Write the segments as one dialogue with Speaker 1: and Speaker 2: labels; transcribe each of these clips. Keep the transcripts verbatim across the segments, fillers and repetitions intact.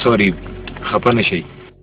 Speaker 1: سوري خفه نشئ.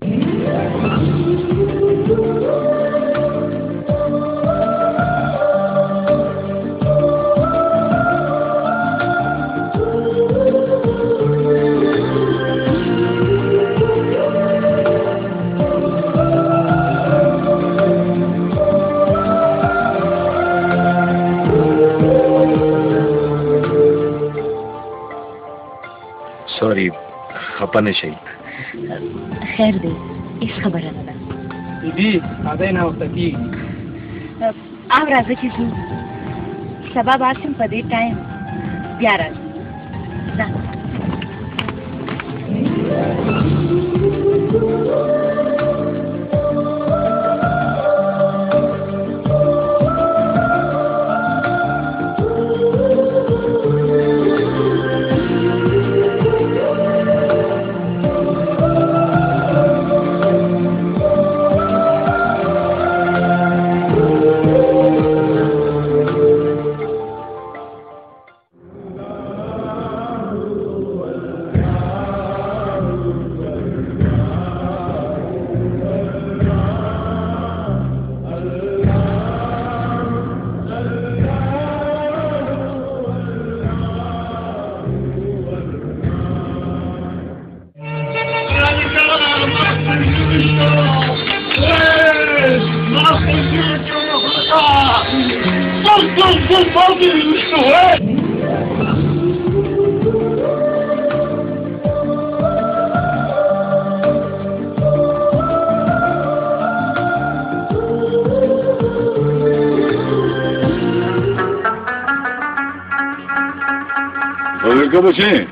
Speaker 1: سوري خفه نشئ.
Speaker 2: خیر دی، هیڅ خبره نه ده.
Speaker 3: بیبي هغه نه وخته کېږي.
Speaker 2: او راځه چې ځو، سبا به راشم په دې ټایم بیا راځم. ځه.
Speaker 4: ¿Qué pasó?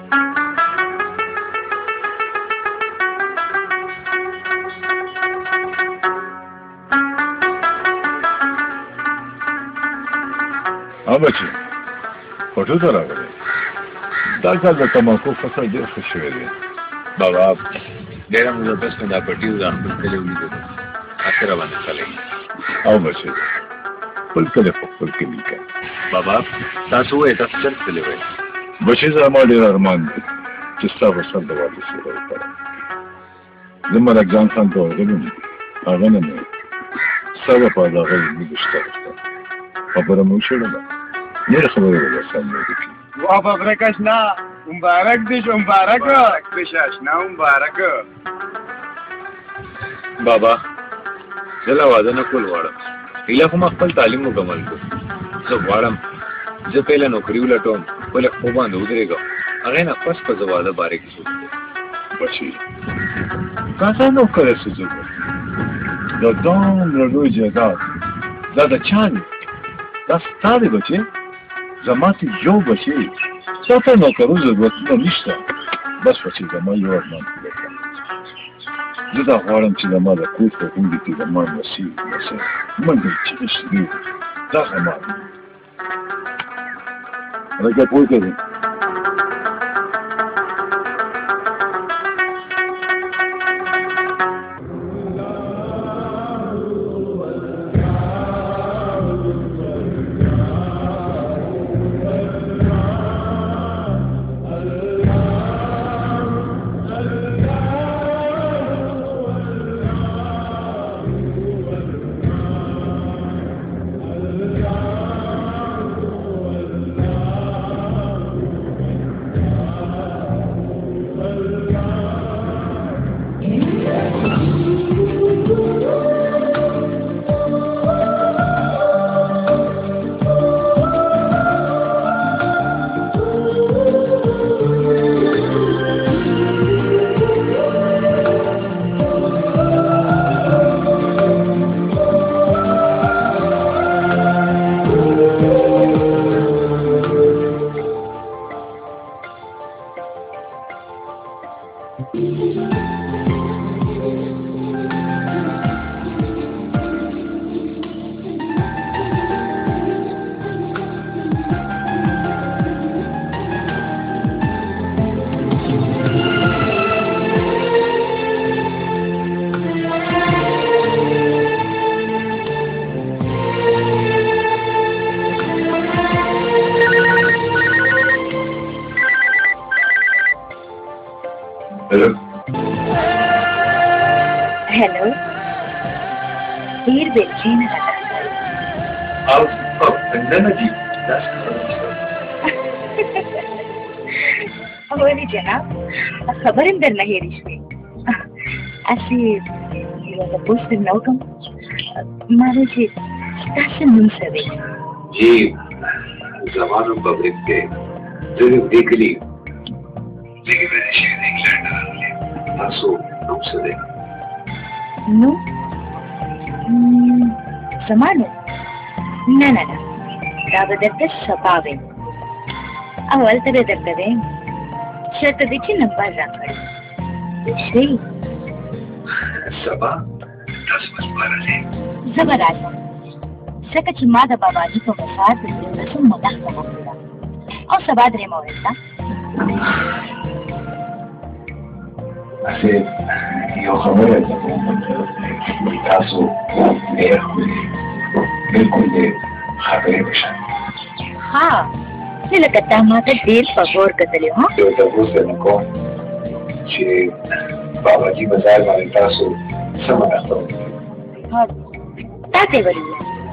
Speaker 4: हाँ बच्चे फोटो तो लग रहे दाल साल का तमाकू फसल देर खुश हुए थे बाबा आप डेरा मुझे बस में ना पटी उदान पर चले हुई तो आखिर आवाज़ चलेगी आओ बच्चे पुल के पुल के नीचे बाबा तासु है तासु चल चले हुए बच्चे से हमारे अरमान जिसका वसल दवाली से रह पड़ा ज़िम्मेदार जान खान तो गलूं आगन में सब पादा गल निगुश्ता करता खबर मुझे लगा ये खबर है सामने देखी
Speaker 3: वाह बबरकशना मुबारक दिश मुबारक दिशाशना मुबारक
Speaker 1: बाबा जला वादा न कोल वाड़ा इला को मक्कल तालीम मुकम्मल को सब वाड़म जो पहला नौकरी उलटों बोले खूबान उधरेगा अगर ना फस पर जवादा बारे की सोच
Speaker 4: बची कहाँ नौकर है सुजुग दौड़ान रडो जगह ज़्यादा चांद दस तारे बचे जमाती जो बचे साथा नौकरों जरूरत न निश्ता बस बचे जमा यो अरमान लेता जिदा वारम ची जमा दा कोई तो हुंडी की जमा नसीब नसे मंदिर ची इसलिए दा जमा अरे क्या कोई करें
Speaker 2: چې نه راځي
Speaker 1: او او نه نه دي تاسو
Speaker 2: ولې جناب خبرې درنه هېرې شوې اسی یو د پوسټ نو کوم ما نه چې تاسو نوم څه دی
Speaker 1: جی زمانو پبلک کې زه دیکلی زه به شي د انګلند راغلی تاسو نوم څه دی
Speaker 2: نو زمانو نه نه نه دا به درته سبا وي اول ته به درته ویم شرط دی چې نمبر راکړي شي
Speaker 1: سبا تاسو مسپارلې
Speaker 2: زه به راځم ځکه چې ما د باباجي په وفات د یولسم مدح وکړه او سبا درېیمه ورځ ده
Speaker 1: اسې یو خبره ده تاسو ډېر ښکلي بلکل دې خبرې بشن
Speaker 2: ها چې لکه تا ما ته ډېر په غور کتلې ها
Speaker 1: یو تپوس درنه کوم چې باباجي بازار باندې تاسو څه مناسبه وکړي
Speaker 2: تا ته ولې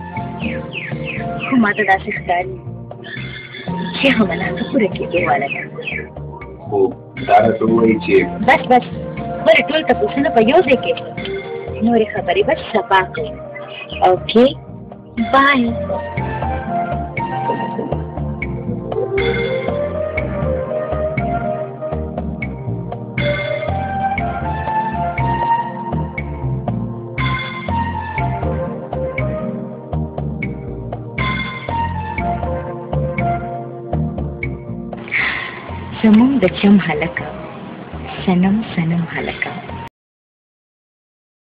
Speaker 2: خو ما ته داسې ښکاري چې هغه مناسبه پوره کېدو واله ده
Speaker 1: خو دا راته ووایي چې
Speaker 2: بس بس ولې ټول تپوسونه په یو ځای کې نورې خبرې بس سبا کوو اوکې بای زمون د چم هلکه سنم سنم هلکه